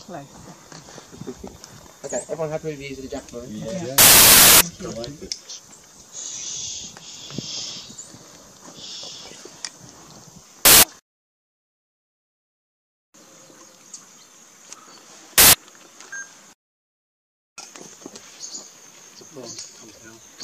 close. Okay, everyone happy with the use of the Jacamar? Yeah. I like it. It's a plant compound.